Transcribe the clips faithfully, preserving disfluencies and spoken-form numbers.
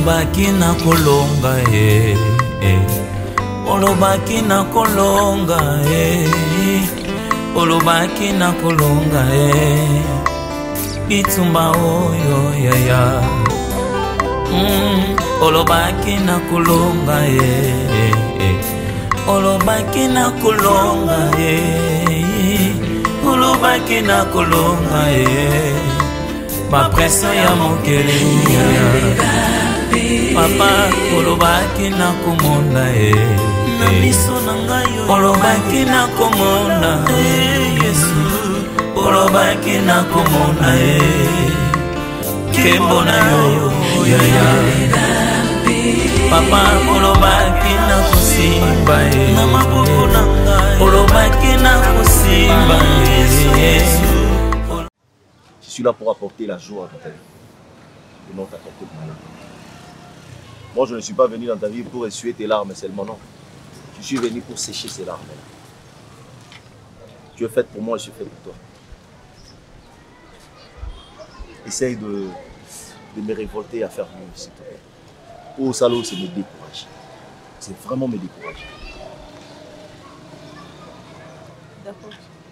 olobaki na kolonga eh, eh. Olobaki na kolonga eh. Olobaki na kolonga eh. Bitumba oyo ya ya mm. Olobaki na kolonga eh, eh. Olobaki na kolonga eh. Olobaki na kolonga eh. Ma pression ya mokele papa olobaki na komona eh. Na miso na ngai olobaki na komona eh. Yesu olobaki na komona eh. Kembo na yo ya ya papa olobaki na kosimba eh. Na maboko na ngai olobaki na kosimba eh. Je suis là pour apporter la joie dans ta vie et non t'apporter le malheur. Moi, je ne suis pas venu dans ta vie pour essuyer tes larmes seulement, non. Je suis venu pour sécher ces larmes. Tu es faite pour moi, je suis fait pour toi. Essaye de, de me révolter à faire mieux, s'il te plaît. Oh, salaud, c'est me décourager. C'est vraiment me décourager. D'accord.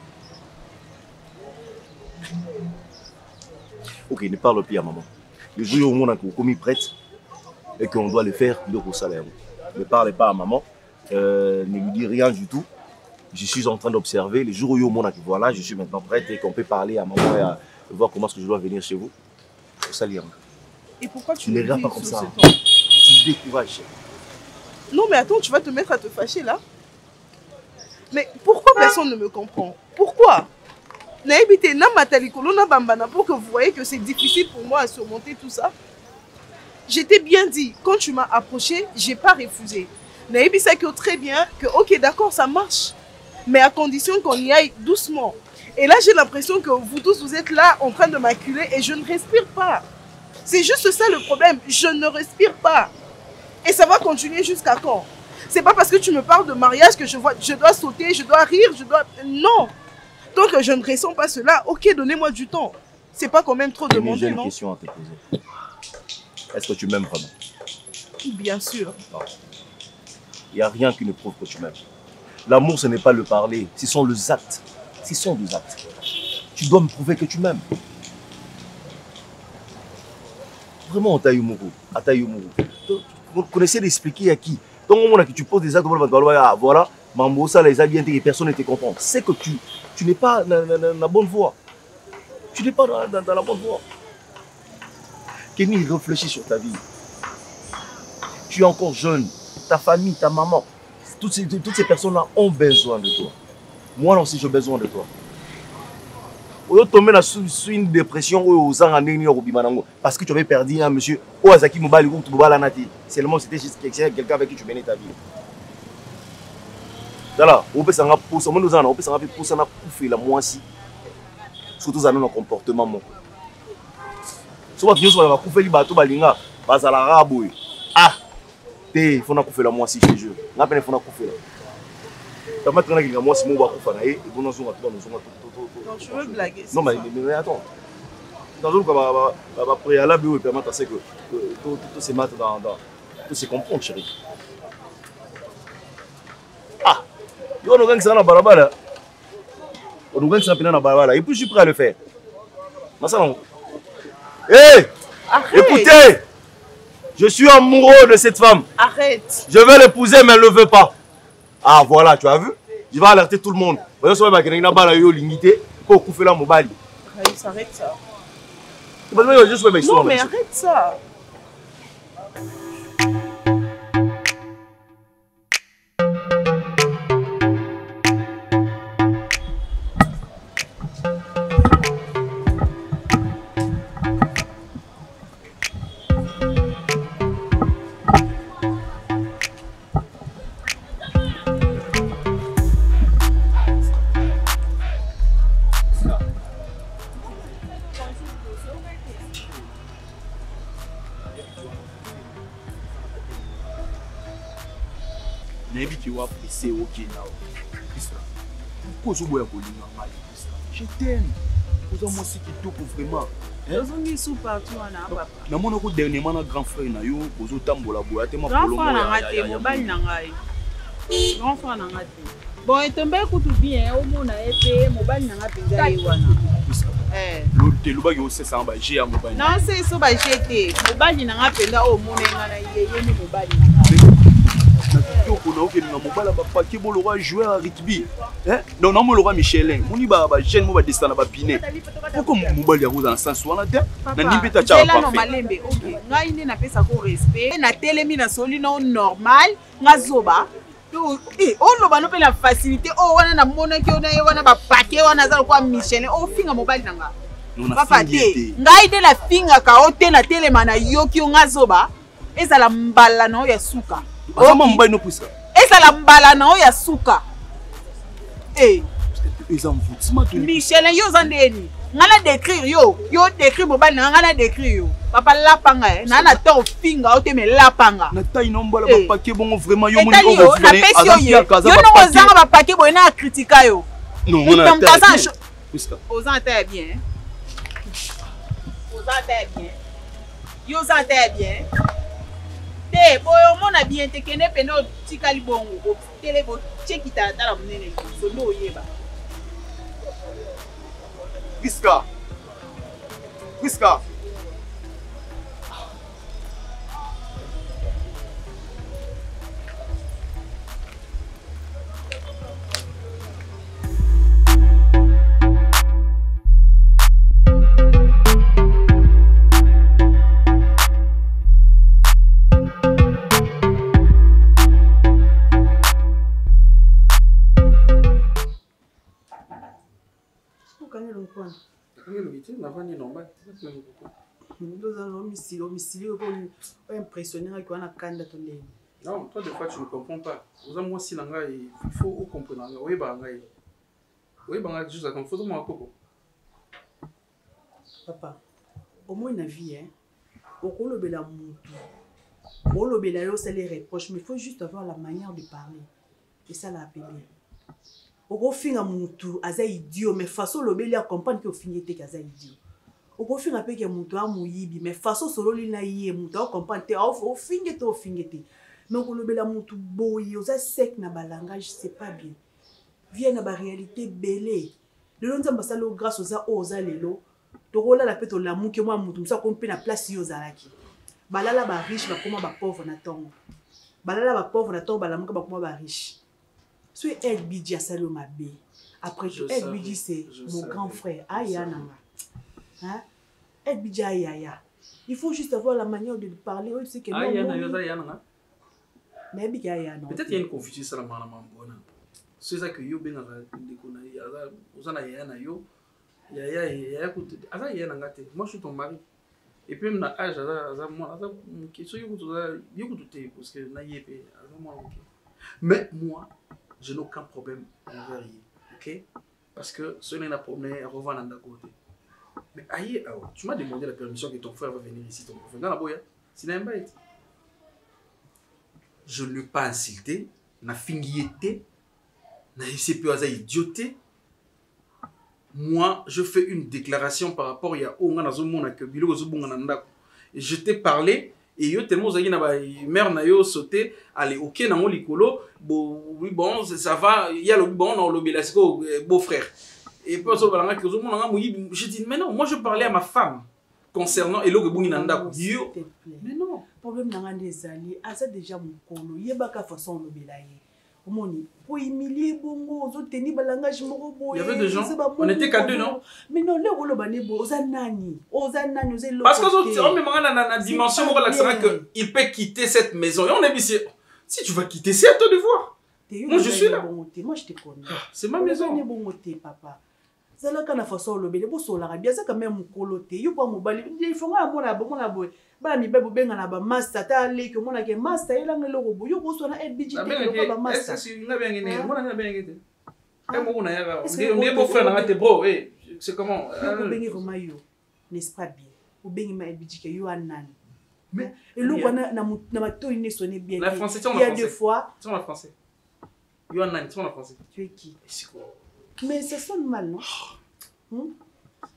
Ok, ne parle plus à maman. Le jour où on a commis prête et qu'on doit le faire, il au salaire. Ne parle pas à maman, euh, ne lui dis rien du tout. Je suis en train d'observer. Le jour où on a voilà, je suis maintenant prête et qu'on peut parler à maman et à voir comment est-ce que je dois venir chez vous. Au salaire. Et pourquoi tu ne me regardes dis pas comme sur ça. ce ton? Tu te décourages. Non, mais attends, tu vas te mettre à te fâcher là? Mais pourquoi personne ne me comprend? Pourquoi? Pour que vous voyez que c'est difficile pour moi à surmonter tout ça. J'étais bien dit, quand tu m'as approché, j'ai pas refusé. Naïbi sait que très bien, que ok d'accord ça marche, mais à condition qu'on y aille doucement. Et là j'ai l'impression que vous tous vous êtes là en train de m'acculer et je ne respire pas. C'est juste ça le problème, je ne respire pas. Et ça va continuer jusqu'à quand? C'est pas parce que tu me parles de mariage que je, vois, je dois sauter, je dois rire, je dois... Non! Tant que je ne ressens pas cela, ok, donnez-moi du temps. C'est pas quand même trop demandé, J'ai une non? question à te poser. Est-ce que tu m'aimes vraiment? Bien sûr. Non. Il n'y a rien qui ne prouve que tu m'aimes. L'amour, ce n'est pas le parler, ce sont les actes. Ce sont des actes. Tu dois me prouver que tu m'aimes. Vraiment, Atayumuru. Atayumuru. Vous connaissez d'expliquer à qui? Tant au moment que tu poses des actes, voilà, Mambo, ça, les alliés, personne ne te comprend. C'est que tu, tu n'es pas dans la bonne voie. Tu n'es pas dans, dans, dans la bonne voie. Kenny, réfléchis sur ta vie. Tu es encore jeune. Ta famille, ta maman, toutes ces, toutes ces personnes-là ont besoin de toi. Moi aussi, j'ai besoin de toi. Au tomber sous une dépression parce que tu avais perdu un monsieur. Seulement, c'était juste quelqu'un avec qui tu menais ta vie. Voilà, on peut s'en pousser, on peut s'en pousser, on peut la moitié. Surtout dans nos comportements. Si on a coupé les bateaux, ah, il faut faire la moitié chez eux. On a fait la moitié. Non, tu veux blaguer? Non, mais, mais attends. Dans le cas, préalable, il permet à ce que tout se mette dans. Tout se comprendre, chérie. Ah! Il y a un gars qui est dans la barabara. Il y a un gars qui est dans la barabara. Et puis, je suis prêt à le faire. Hé! Écoutez! Je suis amoureux de cette femme. Arrête! Je veux l'épouser, mais elle ne le veut pas. Ah, voilà, tu as vu? Je vais alerter tout le monde. Non, Arrête ça. Non, mais arrête ça. Je t'aime. Vous avez moi qui vraiment. ozongi sous partout wana papa na mona ko dernièrement na grand frère na yo bozo tambola boya te ma grand frère na ngate mobali na ngai grand frère na ngate bon etombe kutu bien omona epe mobali na ngate ngai wana eh lo te lo ba yo se samba G ya mobali non c'est so ba jeté mobali na ngate nda o mona ngana yeye ni mobali na ngate yo kona oke na mobala ba paquet bo le roi joueur à rugby hein non non mo le roi Michelin moni ba ba jeune mo ba descendre ba pine pourquoi mobali ya ko dans sens wana te na nimbe ta cha pas malembe OK ngai ni na pesa ko respect na telemi na soli no normal ngazoba eh on loba no pe la facilité o wana na mona ki ona yo wana ba paquet wana za kwa Michelin o finga mobali na nga papa te ngai de la finga ka o te na telema na yo ki ngazoba ezala mbala no ya suka Azama mbai no puisa. Esa la mbala na o ya suka. Eh. Eza mvutsima to. Michelin yo zandeni. Ngana décrire yo. Yo décrire mobali na ngana décrire yo. Papa lapanga eh. Na na to finga o te me lapanga. Na taille no mbala ba paquet bongo vraiment yo moni o go fene. Azama kaza ba paquet. Yo no zanga ba paquet bo na critica yo. Non, on a taille. Puisque. Ozan taille bien. Ozan taille bien. Yo zan taille bien. Te boyo mona bien te kene peno tikali bongo ko tele bo cheki ta ta la munene so ndo yeba Priska Priska Non, toi, des fois, tu ne comprends pas. Vous avez moi aussi, il faut comprendre. Oui, bah, oui, bah, juste à confondre moi, Coco. Papa, au moins une vie, hein. Au cours de la moutou, au cours de la yo, c'est les reproches, mais il faut juste avoir la manière de parler. Et ça l'a appelé. Au cours de la moutou, aza idiot, mais façon le bel comprendre que au fin était qu'aza idiot. Au cours de la moutou, moutou a mouyibi, mais façon solo l'ina yé, moutou a comprendre que au fin était au fin était. Mais au cours de la moutou boyi, osa sec na ba langage, c'est pas bien. Vient na ba réalité belé. Le long de ça, grâce aux osa lelo. Torola la pète au l'amour que moi moutou ça qu'on peut la place yo zalaki. Balala ba riche ba comment ba pauvre na tongo. Balala ba pauvre na tongo balamu ka ba comment ba riche. Soit El Bidji a salo ma bé. Après tout El Bidji c'est mon grand frère Aya nanga. Hein? El Bidji Aya. Il faut juste avoir la manière de parler. C'est que Aya nanga Aya nanga. Mais Bidji Aya non. Peut-être il y a une confusion sur la maman bona. C'est ça que yo ben na ndekona ya ozana ya na yo. Ya ya ya écoute, aza ya nanga te. Moi je suis ton mari. Et puis même na âge aza aza moi aza question yo kutu yo kutu te parce que na yepé aza moi OK. Mais moi je n'ai aucun problème envers lui, ok? Parce que ce n'est pas un problème à revendre dans côté. Mais aïe, tu m'as demandé la permission que ton frère va venir ici, ton frère. Dans la boya, c'est un bête. Je ne l'ai pas insulté, n'a fingiété, n'a essayé de faire idioté. Moi, je fais une déclaration par rapport à Onga Nazomona que Bilo Zobunga Nandako. Et je t'ai parlé. Et yo tellement zagi na ba mère na yo sauté allez OK na mo likolo bon oui bon ça va il y a le bon dans le belasco beau frère et puis so balanga que zo mona mo je dis mais non moi je parlais à ma femme concernant elo gebungi na ndako yo mais non problème na ngande ezali asa déjà mukolo yebaka façon lo belaye omoni pour humilier bongo zo teni balangage moko boye. Il y avait des gens on était qu'à deux non mais non le rolo banebo ozanani ozanani ozelo parce que on me mangana na dimension moko l'accent que il peut quitter cette maison et on est ici si tu vas quitter c'est à toi de voir moi je suis là moi je te connais c'est ma maison ne bongo te papa zala kana façon lo bele bo sola bien ça quand même mukolo te yo pa mobali il faut nga mona bo mona boy ba mi bebo benga na ba master ta le que mona ke master ela ngelo go boyo bo so na El Bidji te ko ba master est-ce que nga benga ne mona na benga te e mo kuna ya on est beau frère na te bro eh c'est comment ko bengi vraiment yo n'est-ce pas bien ko bengi ma El Bidji ke yo anani mais et lo wana na na mato ne sonne bien la français il y a deux fois tu en français yo anani tu en français tu es qui mais ça sonne mal non hmm?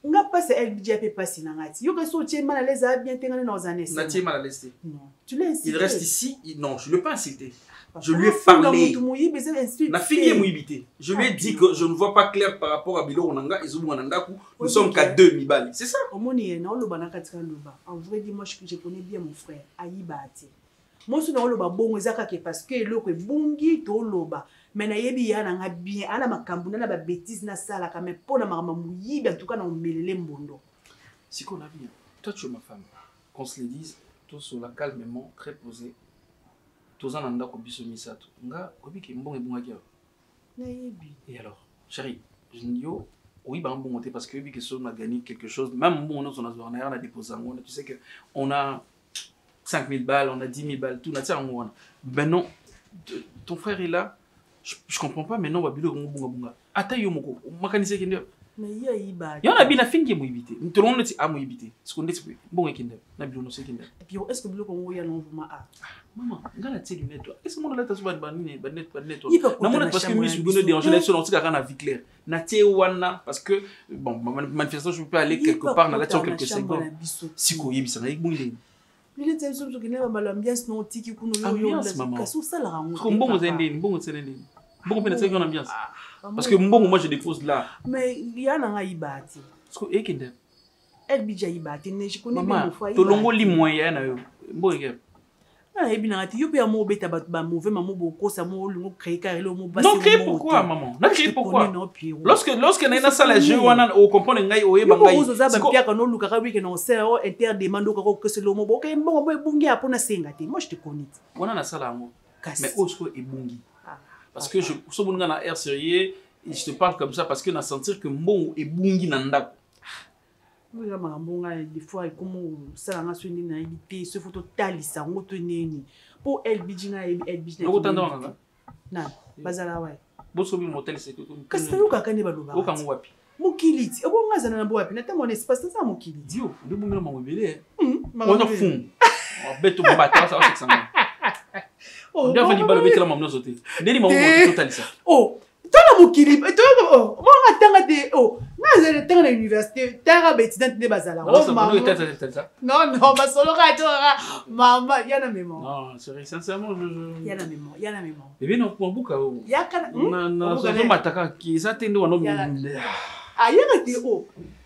nga passe elle budget peut passer na ngati yo que so tu es mal à l'aise à bien tenir dans un essai Nati est mal à l'aise. non tu l'as incité il reste ici il... non je ne l'ai pas incité je lui ai parlé na fille mouibité je lui ai dit que je ne vois pas clair par rapport à Bilo Onanga et Zoubou Onanga nous sommes qu'à deux mibali c'est ça au moni na lo bana katika loba en vrai dis moi je connais bien mon frère Aïbati moi so na lo ba bongo ezaka ke parce que eloko ebungi to loba mais na yebi ya na bien ana makambu na ba bêtise na sala ka mais pona makamba muyibi en tout cas na omelele mbondo si qu'on a bien toi tu es ma femme qu'on se le dise tous sur la calmement très posé tous en anda ko biso misato nga obi ke mbongo ebunga kia na yebi et alors chérie je dis yo oui bah bon parce que obi ke so na gagné quelque chose même bon on a son on a déposé on tu sais que on a cinq mille balles on a dix mille balles tout na tia ngwana ben non ton frère est là je, je comprends pas mais non babilo bunga bunga ata yo moko makanise kende mais ya iba ya na bina fingi muibité tout le monde ti a muibité ce qu'on dit bon ekende na bilo no sekende et puis est-ce que bilo ko ya non vraiment ah maman ngala ti lunette est-ce que mon leta soba banine banette banette na mon parce que miss gono déranger la sur tika kana vie claire na ti wana parce que bon manifestation je peux aller quelque part na la tia quelques secondes siko yebisa na ikbungile Lui c'est sûr que n'est pas l'ambiance non tiki kuno yo yo la sous ça la rango ko mbongo zende mbongo zende mbongo pena c'est une ambiance parce que mbongo moi je dépose là mais ya na ngayibati parce que ekende elle bija yibati ne je connais bien mon foyer to longo li moyen na yo mbongo ke ah et bien ati yo pe mo beta ba ba mauvais maman boko ça mo longo créer car le mo non créer pourquoi maman na créer pourquoi lorsque lorsque na na sala jeu wana o comprendre ngai o yeba ngai ko za ba pia ka no luka ka week no sero inter demande ko ko se lo mo boke mbongo mo ebungi apona senga te moi je te connais wana na sala ngo mais osko ebungi parce que je so bonga na air sérieux je te parle comme ça parce que na sentir que mbongo ebungi na ndako oui la mbonga des fois comme ça na so ni na ibité ce photo talisa ngoto neni pour elle bijina elle bijina ko tanda nga na bazala wa boso bi motel c'est que kasi yo kakane baloba o kango wapi mokiliti ebo ngazana na bo wapi na tango on espace ça mokiliti yo ndi bungela mangobele on a fond on beto bata ça c'est ça on doit faire libalo betela mamno zote ndeni mamu totalisa oh tona mokili to oh mo ngatanga te oh ngazana tanga na université tanga bétidante ne bazala oh maman non non ba solo ka tora mama yana memo non c'est sincèrement je yana memo yana memo bébé non pour buka oh yakana na na so mataka ki ça tende wana ah yana te oh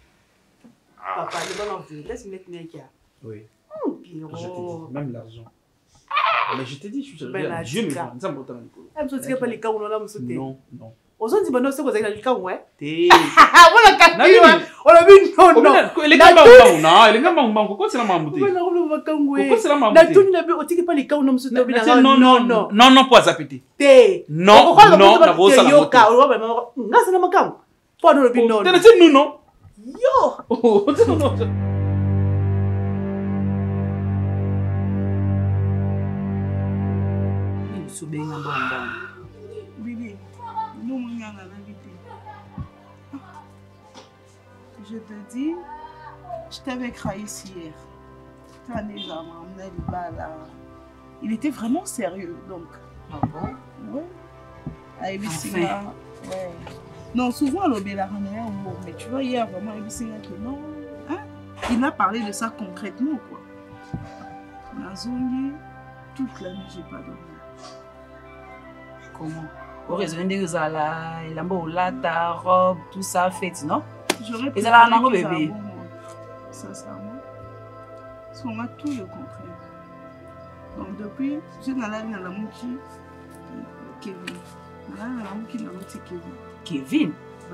papa le bon envie laisse mettre kia oui je te dis même l'argent mais je te dis je suis Dieu me voit nzambo tanga likolo em so tika pa lika uno la musote non non ozonzi bano soko za lika uwe te wala katiwa wala bi no no ele ngamba ngamba ele ngamba ngamba ko sala mamute wala ko bakangwe ko sala mamute na tuni na bi otiki pa lika uno musote bi na non non non non non pour zapiter te non non na bo sala yoka o ba ngasa na makangu po no bi no te te non non yo oh non Benga bonga. Bibi, nous on a la vérité. Je te dis, je t'avais craillé hier. Il était vraiment sérieux donc. Ah bon? Ouais. À Ebisinga. Ouais. Non, souvent l'obéla mais tu vois hier vraiment Ebisinga que non. Hein? Il m'a parlé de ça concrètement quoi. Nazongi, toute la nuit j'ai pas dormi. Comment? Au raison de Zala, il a beau lata, robe, tout ça fait, non? J'aurais pu faire un bébé. Sincèrement, parce qu'on a tout le contraire. Donc depuis, je n'ai pas la mouki Kevin. Je n'ai pas la mouki la mouki Kevin. Kevin? Bah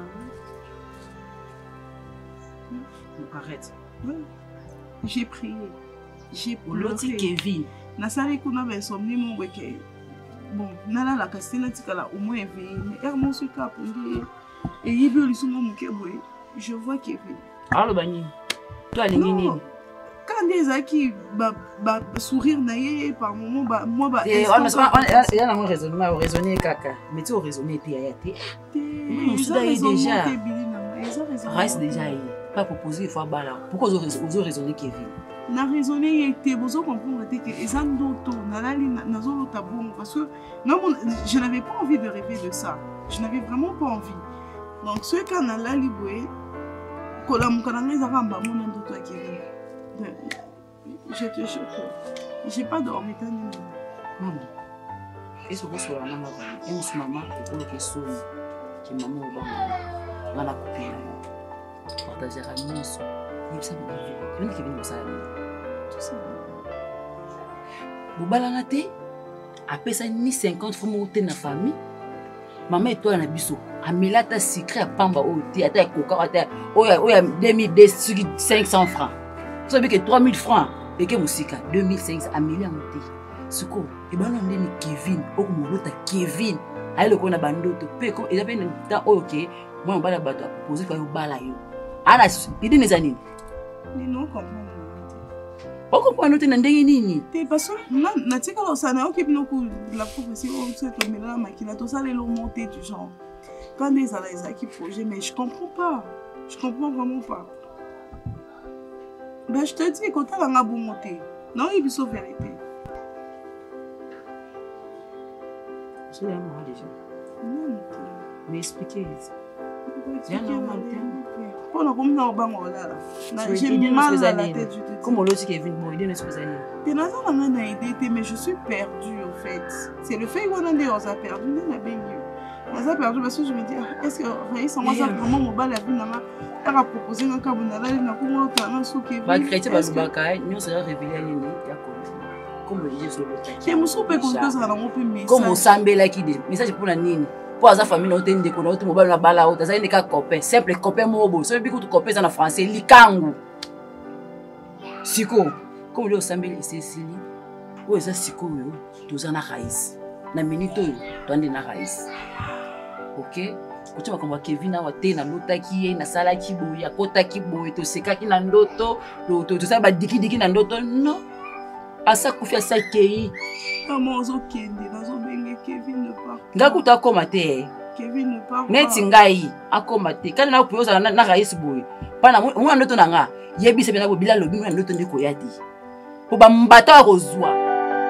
ouais. Arrête. Ouais. J'ai prié. J'ai pleuré. L'autre Kevin. Nasali kuna besomni mon weke. Bon, nana la castella tika au moins éveillé. Mais hermon se cap et yibi olisumo mukebwe. Je vois Kevin. Ah le bani. Toi les nini. Quand des aki ba ba sourire naie par moment ba moi ba. Et on a il y a un raisonnement au raisonner caca. Mais tu au raisonner t'es ayate. Nous sommes déjà. Reste déjà pas proposé il faut bala. Pourquoi vous raisonner Kevin? Na raisonner était besoin comprendre que ezandoto nalali nazolo tabon parce que non je n'avais pas envie de rêver de ça. Je n'avais vraiment pas envie. Donc ce quand nalali boé Je te jure que j'ai pas dormi tant de maman. Est-ce que vous serez là maman? Et nous maman pour que soit que maman au bas on a la copine partager à nous ça il ça me dit même qui vient ça tout ça vous balangate après ça ni cinquante fois monter dans famille maman et toi na biso amela ta secret à pamba au thé ata coca ata oya oya deux mille cinq cents francs ça veut que trois mille francs et que musika deux mille cinq cents amela monter suko e bana ndeni Kevin okumolota Kevin ayi le kona bandoto pe ko e zabe nta OK moi bala bato a proposer kwa yo bala yo ana idi ne zanini ni non comprendre pas comprendre te ndenge nini te parce que na na tika lo sana OK bino ku la prophétie on se tomber là makila to ça les monter du genre quand des ala qui projet mais je comprends pas je comprends vraiment pas ben je te dis quand elle a beau monter non il est vérité. Je l'ai mal déjà. Non, mais expliquez. J'ai normal. Pour le moment, on va là. J'ai mal à la tête. Comment l'autre qui est venu bon, il est supposé aller. Tu n'as pas une idée, mais je suis perdue en fait. C'est le fait qu'on a dit on a perdu, on a bien mieux. On a perdu parce que je me dis, est-ce que Raïs, on va vraiment mon bal à vie, elle a proposé un cabinal, elle n'a pas mon plan, ce qui est. Bah, chrétien, bah, le bacay, nous sera révélé à l'ennemi, d'accord. Comme le disait sur le terrain. Je me suis fait compter ça dans mon premier message. Comme on s'embelle qui dit message pour la nini. Pour sa famille on t'en déconne, on te mobile na bala haute, ça n'est qu'un copain, simple copain mobo. Ça veut dire que tu copain en français, likangu. Siko, comme le s'embelle c'est Cécile. Ouais ça siko yo, tout ça na raïs. Na minute yo, tu na raïs. OK? Tu vas comme Kevin na wate na lota ki na sala ki boya, kota ki boya, to seka ki na ndoto, to to ça ba diki diki na ndoto. Non. Asa kufia sa kei maman zo kende nazo benge Kevin ne part ngakuta akoma te Kevin ne part neti ngai akoma te kana na kuyoza na raisi boy pana mu ndoto nanga yebise bena bo bilalo bi mu ndoto ndiko yadi po ba mbata kozwa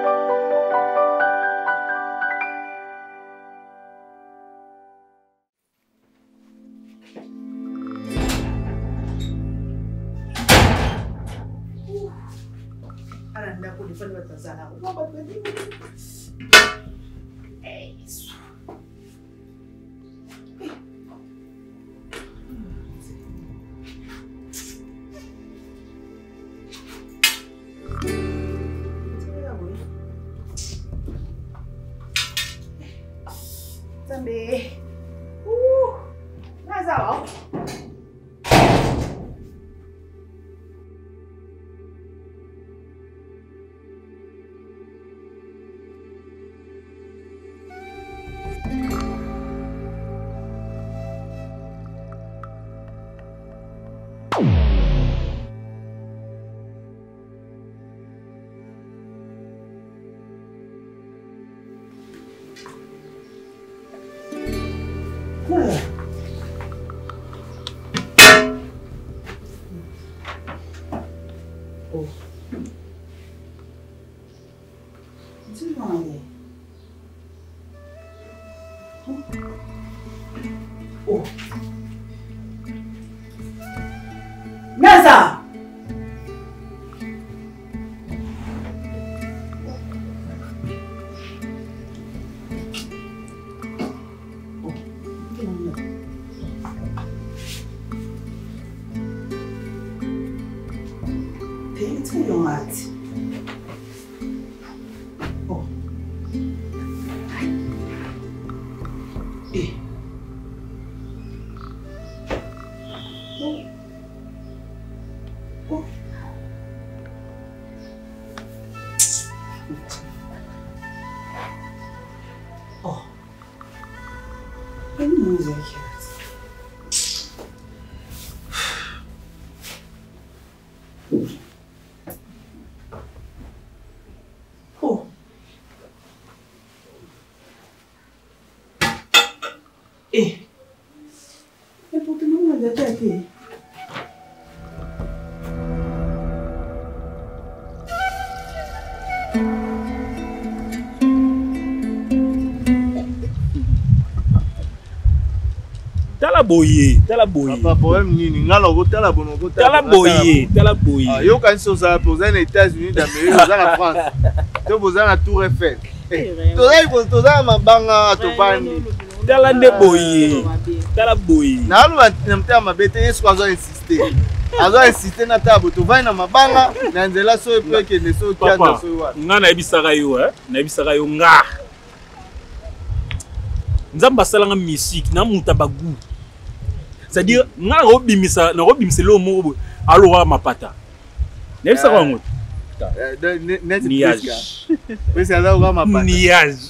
Naza! Eh, mais pour te demander de t'aider. Tala boye, tala boye. Pas problème nini. Ngala ko tala bono ko tala boye, tala boye. Ah yo kan so ça poser aux États-Unis d'Amérique, aux en France. Tu poser la Tour Eiffel. Toza ko toza mabanga to bandi. Tala nde boye. Tala boye. Na lu na mta mabete yesu kwazo insister. Azo insister na tabo to vai na mabanga na nzela so pe ke ne so kia na so wa. Nga na ebisaka yo eh, na ebisaka yo nga. Nzamba salanga musique na muta bagu. C'est-à-dire nga robimisa na robimisa lo mo alo wa mapata. Na ebisaka ngo. Niage. Pesi aza ko mapata. Niage.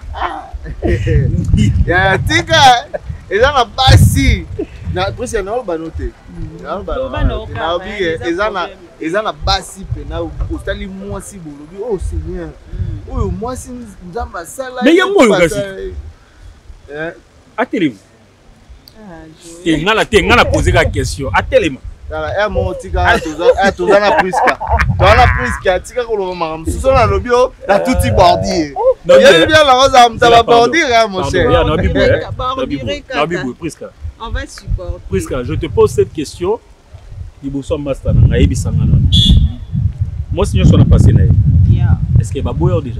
Ya tika eza na basi. Na pesi na banote. Na banote. Na obi eza na eza na basi pe na ostali mwasi bolobi oh Seigneur. Oyo mwasi nzamba sala. Mais ya moyo kasi. Eh, atelema. Ah, je. Ngala te ngala poser la question. Atelema. Tala e mo tika toza e toza na priska. Toza na priska tika ko lo mama msuso na lobio na tuti bordier. Ye bien la rosa mtaba bordier hein mon cher. Na bibo. Na bibo priska. On va supporter. Priska, je te pose cette question. Liboso master na ngayebi sangana. Moi si on a passé na. Yeah. Est-ce que ba boyo déjà?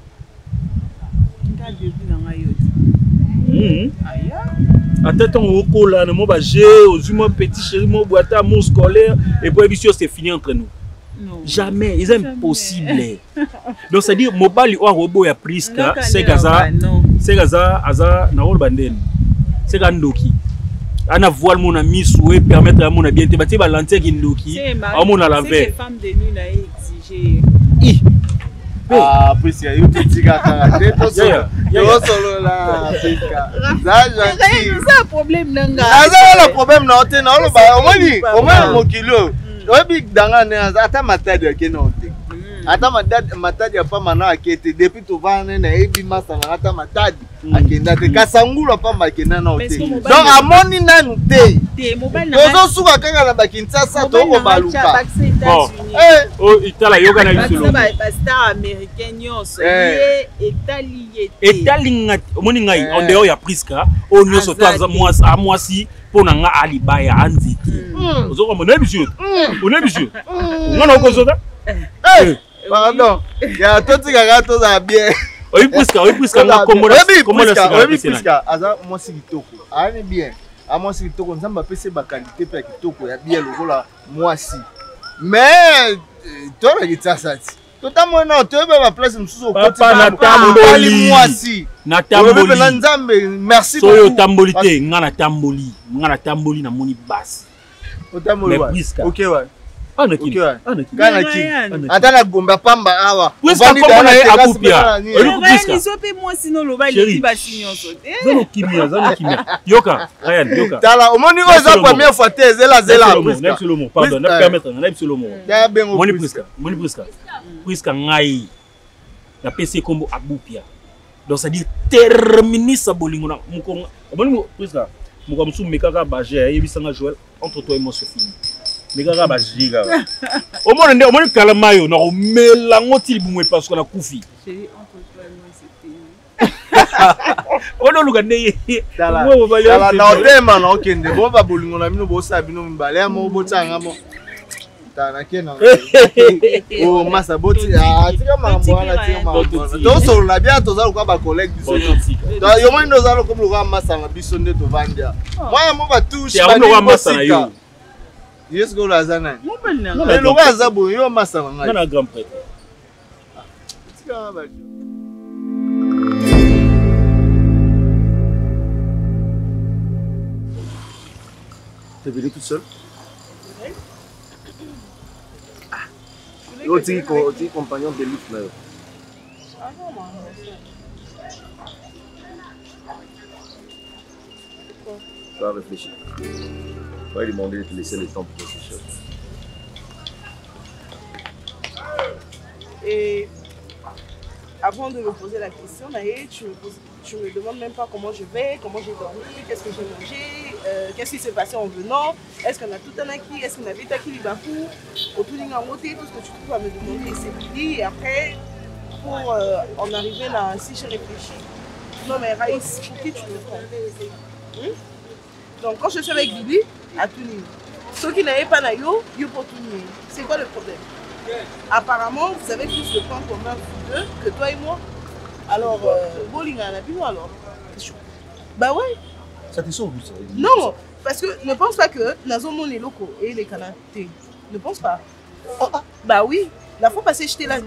Nga début na ngayote. Mhm. Aya. Attends, on colle, on va gérer, on petit chéri, mon boîte, mon scolaire, et puis bien sûr c'est fini entre nous. Non. Jamais, c'est impossible. Donc c'est dire, mobile ou robot ya priska, c'est gaza, c'est gaza, aza na rôle banden, c'est gandoki. Ana voile mon ami souhait permettre à mon bien te bâtir balancer kindoki, à mon à l'envers. C'est femme de nuit n'a exigé. Ah, puis il y a eu petit gars qui a été solo là, Africa. Ça, gentil. C'est un problème, Nanga. Ah, c'est le problème, non, t'es non, au moins, au moins, mon kilo. Le big danga, attends ma tête, qui non, attends ma tête, ma tête, pas maintenant, qui était depuis tout va, n'a ébi massa, attends ma tête, à qui n'a que Kassangula, pas ma qui n'a non. Donc, à mon ina nous té. Nous sommes à Kanga, la Kinshasa, tout au Baluka. Oh, Itala yoga na yusulu. Star américaine nyonso lié étalié. Étalinga omoni ngai en dehors ya priska o nyonso to aza mwasi a mwasi pona nga alibaya anziki. Ozoko mona monsieur. On est monsieur. Ngana okozoka? Eh, pardon. Ya toti kaka to za bien. Oyi priska, oyi priska nga komona komona sika. Oyi priska aza mwasi kitoko. Ani bien. A mwasi kitoko nzamba pese ba qualité pe kitoko ya bien lokola mwasi. Mais toi la gitasa ti. Totalement non, tu veux ma place msusu au côté na tamboli mwasi. Na tamboli. Na nzambe, merci beaucoup. Soyo tamboli te, nga na tamboli. Nga na tamboli na moni basi. Otamboli wa. OK wa. Ana ki. Ana ki. Kana ki. Atana gomba pamba awa. Priska komona e akupia. Oyo priska. Isope moi sino loba li basi nyonso. Zano kimia, zano kimia. Yoka, Ryan, yoka. Tala, omoni o za première fois te zela zela priska. Next le mot, pardon, na permettre, na next le mot. Ya bengo. Moni priska, moni priska. Priska ngai. Na P C kombo abupia. Donc ça dit terminer sa bolingo na mukonga. Omoni priska. Muko msu mekaka baje, yebisanga Joël entre toi et moi c'est fini. Mekaka baje ga. Omoni nde omoni kalamayo na omela ngoti bumwe parce que na kufi. Chérie entre toi et moi c'est fini. Ono lugande tala tala na otema na okende bo ba bolingo na bino bo sa bino mbale ya mo botanga mo tana kena o masa boti ah tika mambo ala tika mambo to so la bia to za kwa ba collègue biso to yo mo ndo za lo comme lo masa na biso nde to vandia moi mo ba touche ba ni masa na yo yes go la zana mo bel na le lo ga za bo yo masa na ngai na grand prêtre tika ba. T'es venue toute seule? Oui. Ah. Tu es compagnon de lutte là. Ah non, moi. Tu vas réfléchir. Tu vas lui demander de te laisser le temps pour réfléchir. Et avant de me poser la question, Naïe, tu me poses. Je ne me demande même pas comment je vais, comment j'ai dormi, qu'est-ce que j'ai mangé, euh, qu'est-ce qui s'est passé en venant, est-ce qu'on a tout un acquis, est-ce qu'on a vite acquis les bafous, au tout en beauté, tout ce que tu trouves à me demander, c'est dit. Et après, pour euh, en arriver là, si je réfléchis, non mais Raïs, pour qui tu me prends? hmm? Donc quand je suis avec Billy, à tout niveau. Ceux qui n'avaient pas Nayo, yo pour tout niveau. C'est quoi le problème? Apparemment, vous avez plus de points communs vous deux que toi et moi. Alors, bowling à la bio alors. Bah ouais. Ça te sauve, ça? Non, parce que ne pense pas que Nazo mon les locaux et les Canadiens. Ne pense pas. Oh, ah, bah oui. La fois passée, j'étais là,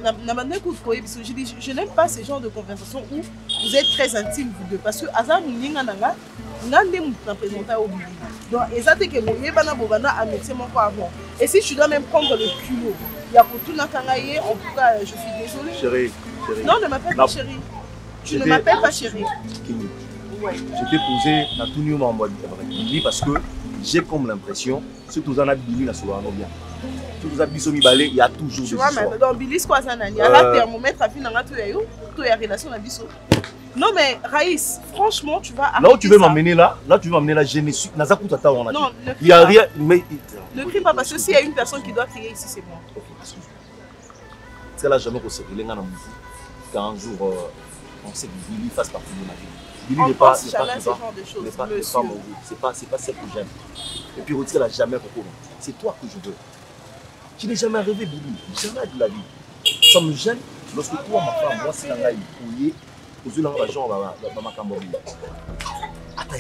je dis, je n'aime pas ce genre de conversation où vous êtes très intimes, vous deux. Parce que Azar, nous n'y en a pas, nous n'avons présenté au Billy. Donc, exactement que mon yébana bobana a métier mon quoi avant. Et si tu dois même prendre le culot, il y a pour tout n'akangaye, en tout cas, je suis désolée. Chérie, chérie. Non, ne m'appelle pas chérie. Tu ne m'appelles pas chérie. Ouais. Je t'ai posé dans tout le monde Billy parce que j'ai comme l'impression que tout en a Billy là sur le bien. Tout vous a bisomi balé, il y a toujours des histoires. Tu vois, mais dans Billy, c'est quoi ça, Nani? Il y a la thermomètre à finir, tu as eu, tu as relation à biso. Non, mais Raïs, franchement, tu vas arrêter. Là où tu veux m'emmener là, là tu veux m'emmener là, je ne suis pas. Non, il n'y a rien. Mais... Ne crie pas parce que s'il y a une personne qui doit crier ici, c'est moi. Ok, excuse-moi. Parce que là, jamais qu'on se relève qu'un jour, on sait que Billy fasse partie de ma vie. Billy n'est pas ce genre de choses. C'est pas c'est pas celle que j'aime. Et puis Roti, elle n'a jamais recouru. C'est toi que je veux. Tu n'es jamais arrivé, Billy. Jamais de la vie. Ça me gêne lorsque toi, ma femme, moi, c'est un gars, il aux yeux de l'argent, dans ma camborie. Attends,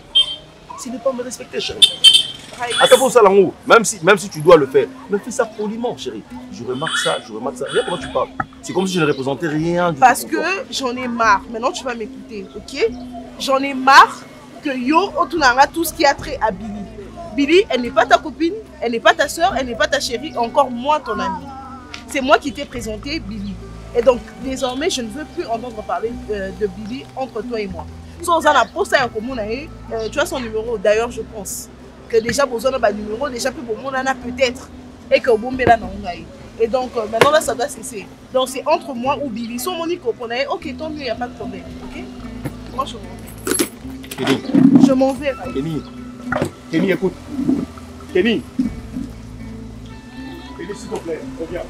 ce n'est pas me respecter, chérie. Attends pour ça, l'amour. Même si, même si tu dois le faire, mais fais ça poliment, chérie. Je remarque ça, je remarque ça. Regarde comment tu parles. C'est comme si je ne représentais rien du tout. Parce que j'en ai marre. Maintenant, tu vas m'écouter, ok? J'en ai marre que yo, Otunanga, tout ce qui a trait à Billy. Billy, elle n'est pas ta copine, elle n'est pas ta soeur, elle n'est pas ta chérie, encore moins ton amie. C'est moi qui t'ai présenté Billy. Et donc, désormais, je ne veux plus entendre parler euh, de Billy entre toi et moi. Sans en poste en commun, euh, tu as son numéro. D'ailleurs, je pense que déjà, besoin d'un numéro, déjà plus pour mon nana peut-être. Et que bon, mais là, non, et donc, euh, maintenant, là, ça doit cesser. Donc, c'est entre moi ou Billy. Son mon nico, ok, tant mieux, il n'y a pas de problème. Ok? Moi, je m'en vais. Kenny. Je m'en vais. Kenny. Kenny, écoute. Kenny. Kenny, s'il te plaît, reviens.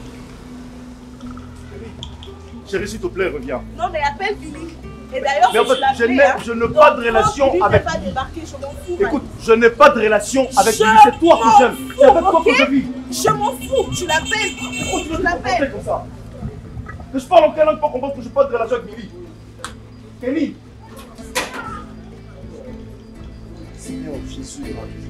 Chérie, s'il te plaît, reviens. Non, mais appelle Billy. Et d'ailleurs, en fait, je, hein. je n'ai pas de relation Billy avec Billy. Je m'en fous. Écoute, je n'ai pas de relation avec Billy. C'est toi que j'aime. C'est avec toi que je vis. Je m'en fous. Tu l'appelles. Tu l'appelles. comme ça. Que je parle en quelle langue pour comprendre que je n'ai pas de relation avec Billy. Kenny. Seigneur Jésus.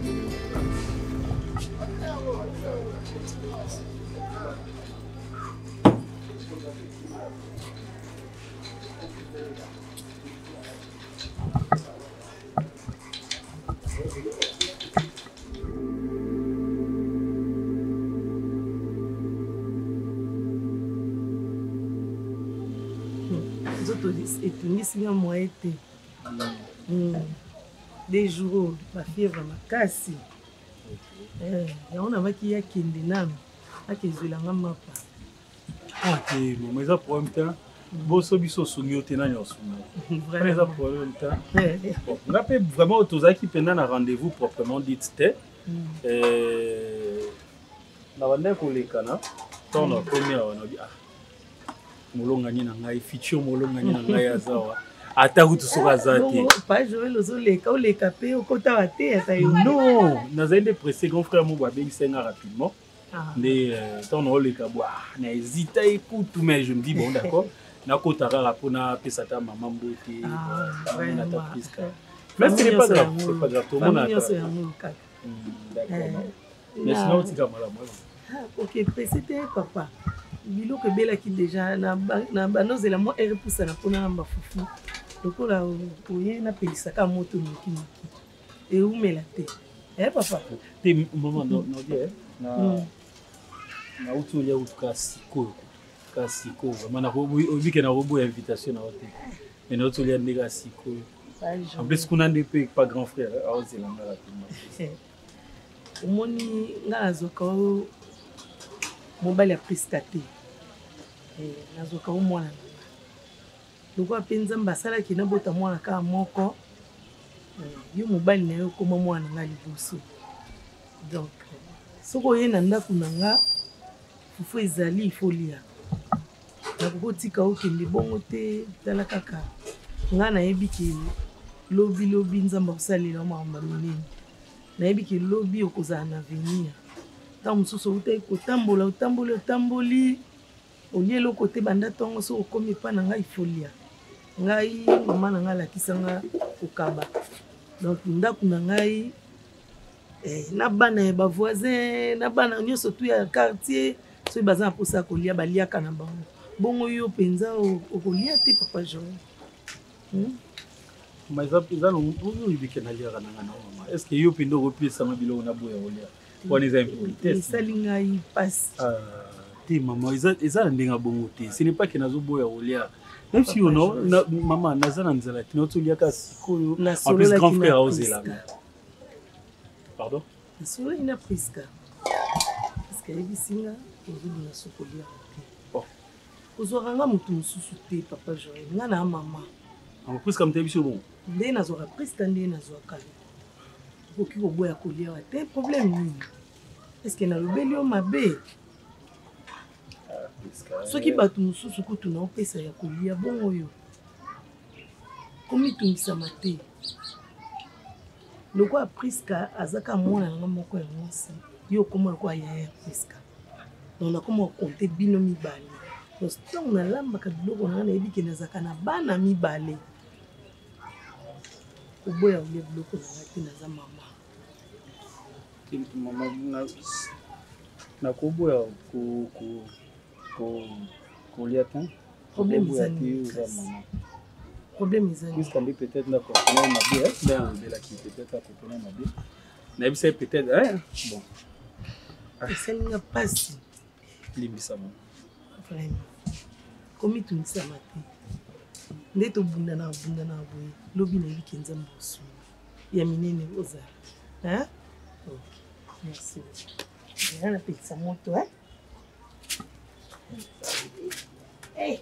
etonisi nga moye te des jours bafievre makasi yango nabaki yakende nano akezwelanga mapa te mama eza problème te boso biso osungi yo te nani osungi eza problème te nga mpe vraiment tozalaki mpenza na rendez-vous proprement dit te na bandaki kolekana ntango na komi awa nabi molongani na ngai futur molongani na ngai azawa ata kutu soki aza te pa joel ozoleka oleka mpe okota te ata yo non nazali nde pressé grand frère moko abengisa nga rapidement nde ntango naoleka bo na hésita ekutu mais je me dis bon d'accord nakota kaka mpona apesa ta mama mbote nata prise kaka mais ce n'est pas grave c'est pas grave tomona nyonso yango kaka d'accord mais sinon otika malamu ok pressé te papa biloko ebelaki déjà na banozela mwa ere pusana mpona na bafufu lokola oye napelisaka moto noki noki eumela te e papa te mama nodi nauti olia utu ka sikoyo ka sikoyo vraiment obike nakoboya invitation na ote mais nauti olia nde ka sikoyo en plus kuna nde mpe pas grand frère aozelanga rapidement omoni nga nazwaka mobali aprista te nazwaka o mwana nanga lokola mpe nzambe asalaki nabota mwana kaka moko yo mobali na yo okoma mwana nanga liboso donc soki oye na ndako na nga fufu ezali ifolia nakokotika okende bongo te tala kaka nga nayebi ke lobi lobi nzamba kosalela makambo minene nayebi ke lobi okozala na avenir ntango mosusu outai kotambola otamboli otamboli olie eloko te banda ntongo soki okomi epa na ngai folia ngai mama na ngai alakisanga kokaba donc ndako na ngai na bana ya bavoisin na bana nyonso tu ya quartier soki baza na mposa ya kolia baliaka na bango bongo yo mpenza okolia te papa Jean mais eza oyebike naliaka na ngai na mama est ce que yo mpenza okopesanga biloko na boya kolia wana eza impolitesse esali ngai mpasi te mama eza na ndenge bongo te ce n'est pas ke nazoboya kolia même si ono mama naza na nzela te naotoliaka sikoyo en plus grand frère aozelanga pardon nasolo ina priska priska yebisinga ozoli na sokolia te ozwaka nga motu mosusu te papa Joël nga na mama priska moto yebiso bongo nde nazwaka priska nde nazwaka okoki koboya kolia wa te problème nini estce nalobeli yo mabe soki bato mosusu kutu naopesa ya kolia bongo oyo komitungisama te lokwa priska azaka mwana nanga moko ya mwasi yo okoma lokwa yaya ya priska donc nakoma konte bino mibale donc ntango nalambaka biloko nanga nayebi ke nazaka na bana mibale koboya olia biloko nanga te naza mama mama nakoboya kolia te problème ezani problème ezani puisqu'on dit peut-être na comprenant ma bien là de la qui peut-être à comprenant ma bien na c'est peut-être hein bon c'est une passe limbisa mo vraiment comme tu nisa mate ndeto bunda na bunda na boye lobi na yiki nzambo su ya minene oza hein ok merci on a pris sa moto hein hey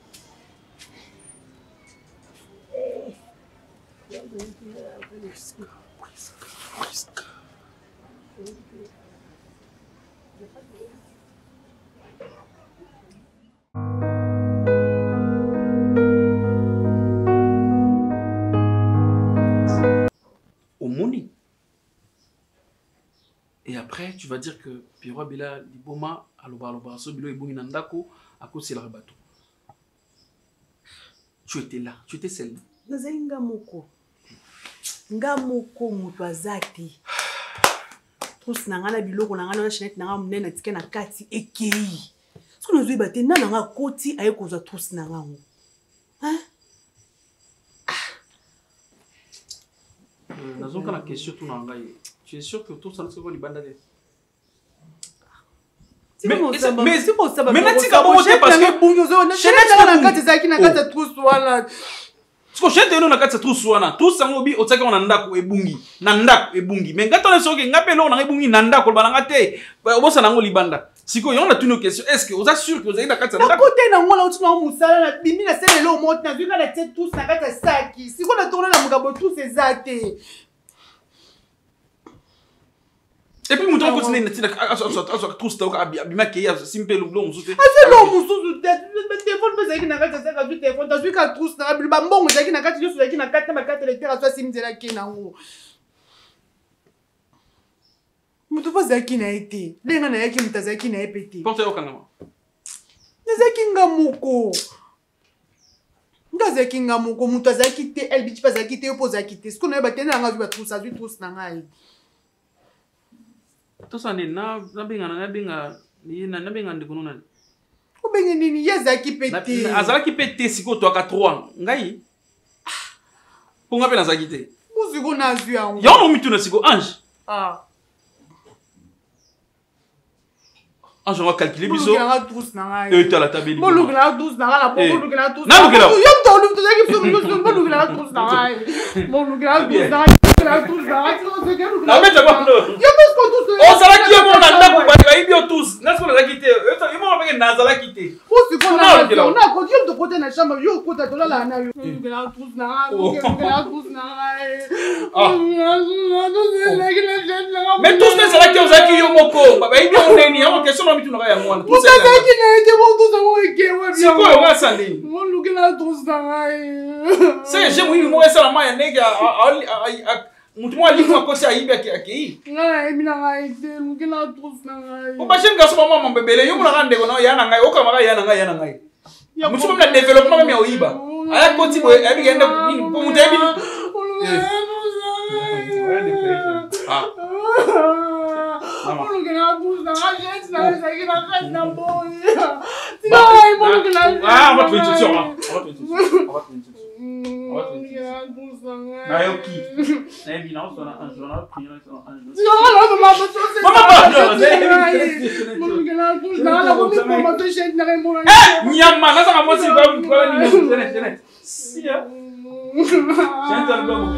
Omoni. Et après, tu vas dire que Pierrot Bela Liboma, Aloba Aloba, Sobilo et Bungi Nandako, à cause de la bateau. Tu étais là, tu étais celle. Nazali nga moko. Nga moko mutu azati. Tous na ngana biloko na ngana chenette na ngana munene tike na kati ekei. Soki nozo ibate na nga koti aye kozwa tous na ngana. Hein? Nazo kana question tout na ngai. Tu es sûr que tout ça ne se voit libanda de? Mais mais c'est pour ça. Mais na tika bo te parce que bunyozo na chenette na kati zaki na kati tous wala. Parce que je na kati tous wana tous sango bi otaki on ndako ebungi na ndako ebungi mais ngato na soki ngapelo na ebungi na ndako balanga te bosa nango libanda siko yon na tune question est-ce que vous êtes sûr que vous avez na kati ndako côté na ngona uti na musala na bimi na sele lo mot na vika na tete tous na kati saki siko na tourner na mugabo tous ces até et puis mouton continue na tina aso tous ta ka bima ke ya simple lo musute ase lo mususu téléphone mais zaki na kati saka du téléphone ta vika tous na ba mbongo zaki na kati yo zaki na kati na kati lecteur aso simzela ke na ngo mutu pas zaki na été lenga na yaki mutazaki na epete porte yo kangama zaki nga moko nga zaki nga moko mutu azaki te el bichi pas zaki te yo po zaki te siko na ba tena nga vi ba tous azu tous na ngai to ça ne na na benga na benga ni na na benga ndikono na ko benga nini yazaki pete azalaki pete siko to ka trois ngai po ngape na zaki te muziko na azu yango yo no mitu na siko ange ah ange on va calculer biso nga tous na ngai et tu la table mo lukela tous na ngai la po lukela tous na lukela yo to lu to zaki biso biso mo lukela tous na ngai mo lukela tous na ngai lukela tous na ngai na meta ba no yo parce que tous on sera qui est bon na ndako ba ba ibio tous na siko na zaki te yo mo ba que nazala quitté. Où tu connais la on a continué de côté na chambre yo côté de là na yo. Que la tous na, que la tous na. Mais tous les là qui ont zaki yo moko, ba ba ibi on neni, on question na mitu na ya mwana. Tous les là qui na été bon tous on est ouais. C'est quoi on a sandi? Mon look la tous na. C'est j'ai oui moi ça la main nega mutu mwa limu akosi ayibi akei. Ngai mina ngai te look la tous na ngai. O ba jenga so mama mbebele yo muna kande kono yana ngai o kama yana ngai yana ngai. Mutu mwa na development mwa oyiba. Aya koti boy abi genda nini po mutu abi. Ah. Mama. Look at tous na ngai c'est na c'est na c'est na boy. Non, mon look la. Ah, on va te faire tout ça. On va te faire tout ça. On va te faire tout ça. Na yo ki. Na bi na so na anjo na pri na so anjo. Tu vas là maman me faire. Maman pas. Mon look la tous na la bonne maman te chèque na mon. Eh, nyama na ça moi si ba ko ni ni net net. Si hein. J'ai un album.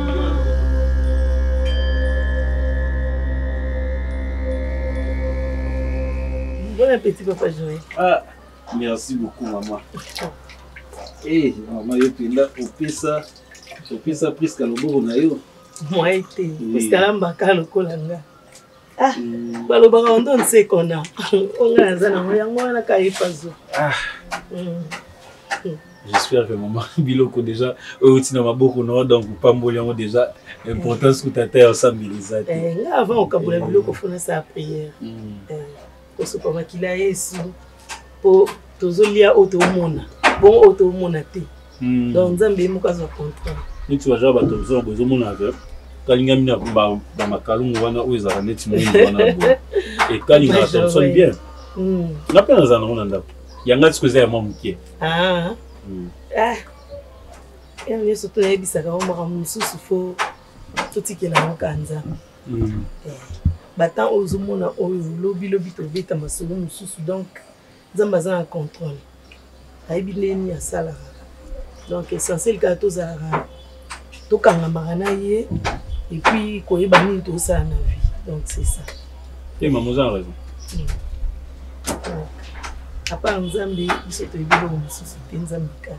Bon appétit, papa Joël. Ah, merci beaucoup, maman. Eh, maman, yo penda opesa, opesa presque le bon nayo. Moi été, parce que là mbaka lokola nga. Ah, balobaka on donne ce qu'on a. On a zana mo yango na kai pazo. Ah. J'espère que maman biloko déjà otina maboko no donc pas mbolyango déjà importance que tata ensemble les ate. Eh, nga avant on kabula biloko fona sa prière. Eh, ko so pa makila Yesu po tozolia otomona. Bon otomona te. Donc nzambe mukazo contrôle. Ni tu vas genre bato zo bozo mona avec kalinga mina ba ba makalungu wana oza neti mwini wana bo. Et kalinga ça sonne bien. Hmm. Na pena za na ndako. Yanga tsikoza ya mamukie. Ah. Ah. Et on est surtout là bisaka on m'a mususu fo totikela mokanza. Hmm. Batan ozomona oyo lobi lobi to beta masolo mususu donc nzamba za en contrôle. Aibi leni ya sala. Donc essentiel ka to za to kanga marana ye et puis ko yeba ni to sa na vie. Donc c'est ça. Et maman a raison. À part nzambe biso to yeba ko mususu te nzambe kaka.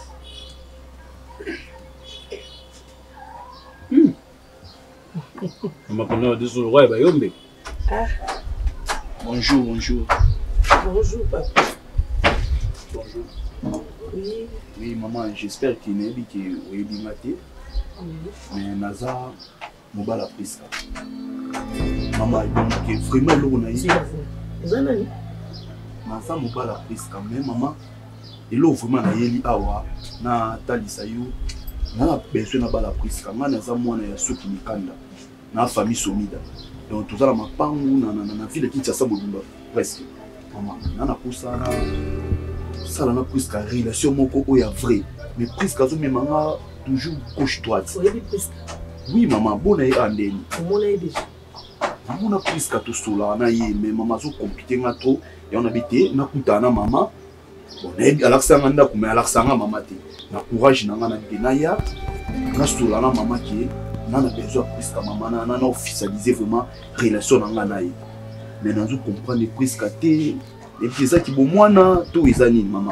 Hmm. Maman connaît des jours ouais ba yombe. Ah. Bonjour, bonjour. Bonjour papa. Bonjour. Oui. Oui, maman, j'espère qu'il n'est pas que vous avez maté. Mais Naza, je vais la prise. Maman, il est vraiment lourd. C'est la vie. Naza, je vais la prise quand même, maman. Et là, vraiment, na yeli awa, na talisa yo, na besoin na la prise. Quand Naza, moi, na yasu qui mikanda, na famille somida. Donc, tout ça, na mapangu, na na na ville qui tient ça presque. Maman, na na poussa na. Ça n'a presque une relation vraie. Mais presque toujours gauche droite. Oui, maman, bonne et andeni. Comment est déjà? On a presque tout cela, mais maman a compliqué trop. Et on a habité, on a coûté à maman. On a Alexandre, mais Alexandre, maman, on a courage, on a dénaïa. On a cela, maman qui est. On a besoin presque maman, on a officialisé vraiment la relation. Mais on a compris presque et puis ça qui bon moi na tout izani maman.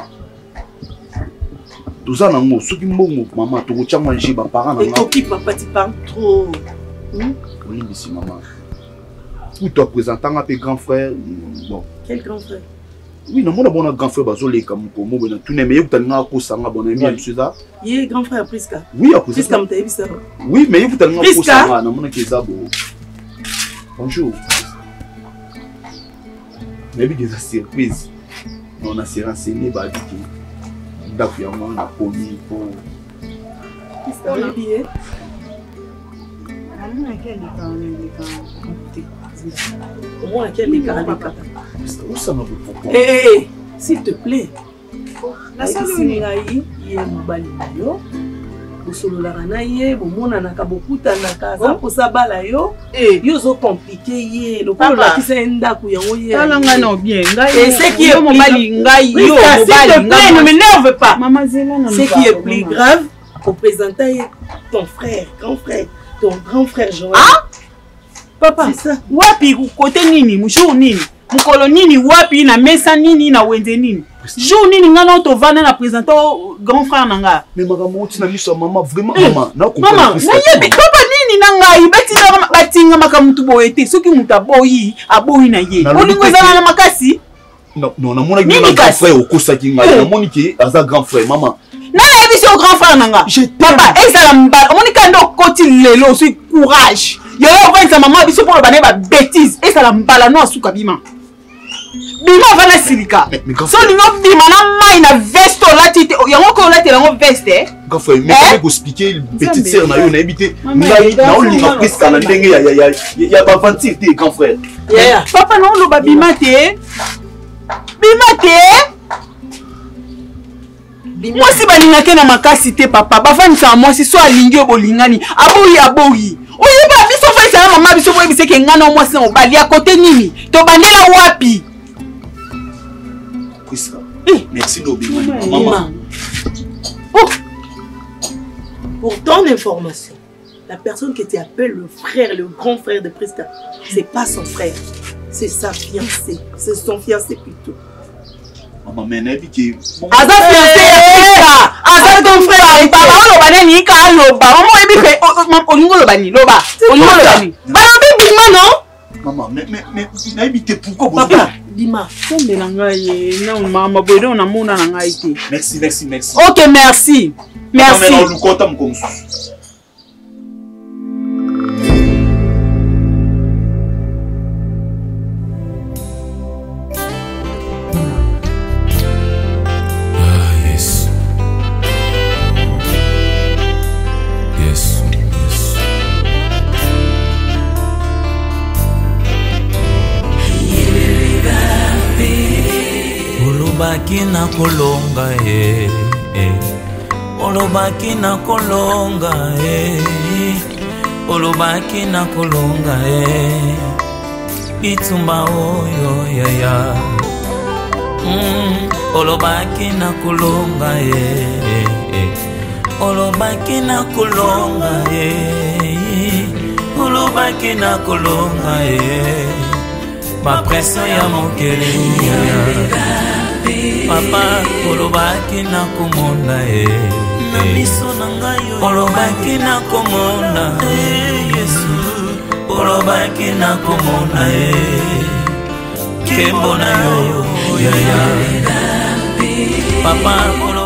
Tout ça nango soki mbongo maman to kotia manger ba parents na. Et copi papa tu parles trop. Hmm? Oui monsieur maman. Pour te présenter un peu grand frère bon. Quel grand frère? Oui non mon bon grand frère bazole comme comme bon tout mais vous tellement ko sanga bon ami monsieur ça. Il est grand frère Priska. Oui à cause Priska mtayebi ça. Oui mais vous tellement ko sanga na mona kezabo. Bonjour. Mais il y a des surprises. On a s'est renseigné, bah, dit que d'accord, on a commis pour. Qu'est-ce qu'on a dit? Comment à quel écart? Où ça m'a beaucoup? Eh, eh, s'il te plaît. La salle où il y a eu, il y a un balinayo. Solo la ranaye, bon mon anaka beaucoup tanaka, ça pour ça bala yo. Yo zo compliqué ye, le papa la qui c'est ndaku yango ye. Talanga non bien, et ce qui est mon bali ngai yo, mon bali ngai ne m'énerve pas. Maman Zéla non. Ce qui est plus grave, au présenter ton frère, grand frère, ton grand frère Joël. Ah? Papa, c'est ça. Wapi côté nini, mouchou nini. mukolo nini wapi na mesa nini na wenze nini jour nini nga na tovanda na présenter grand frère nanga mais makambo oti na miso maman vraiment eh, maman na ko maman na yebi papa nini na ngai batinga batinga makamutu boyete soki mutu aboyi aboyi na ye olingo ezala na makasi non non na mona ngi na grand frère okosaki ngai na moni ki aza grand frère maman na yebi so grand frère nanga papa ezala mbala moni kando koti lelo so courage yo yo vanza maman biso pour bana ba bêtise ezala mbala no asuka bima bima vana silika so lingo bima na mai na veste olati yango ko olati yango veste grand frère mais comment vous expliquer petite sœur na yo na ebité ngai na olinga presque na ndenge ya ya ya ba aventure te grand frère papa non lo ba bima te bima te moi si balingaki na makasi te papa bafanisa moi si so alingi obolingani aboyi aboyi oyeba biso fanisa na mama biso boyebi seke ngana o mwasi mobali ya kote nini tobandela wapi Prisca merci Lobi maman oh pour ton information la personne qui t'appelle le frère le grand frère de Prisca c'est pas son frère c'est sa fiancée c'est son fiancé plutôt maman mais nabi ki aza fiancé aza ton frère papa oloba nani ka aloba maman oyebi pe olingo loba ni loba olingo loba ni balobi bima non maman mais mais mais nabi te pourquoi vous papa bima tombe na ngai na mama bodo na mona na ngai te merci merci merci OK merci merci maman lukota mkomsu olobaki na kolonga e olobaki na kolonga e olobaki na kolonga e bitumba oyo yaya olobaki na kolonga e olobaki na kolonga e olobaki na kolonga e ma pression ya mokele papa olobaki na komona e na miso na ngai olobaki na komona e Yesu olobaki na komona e kembo na yo yaya papa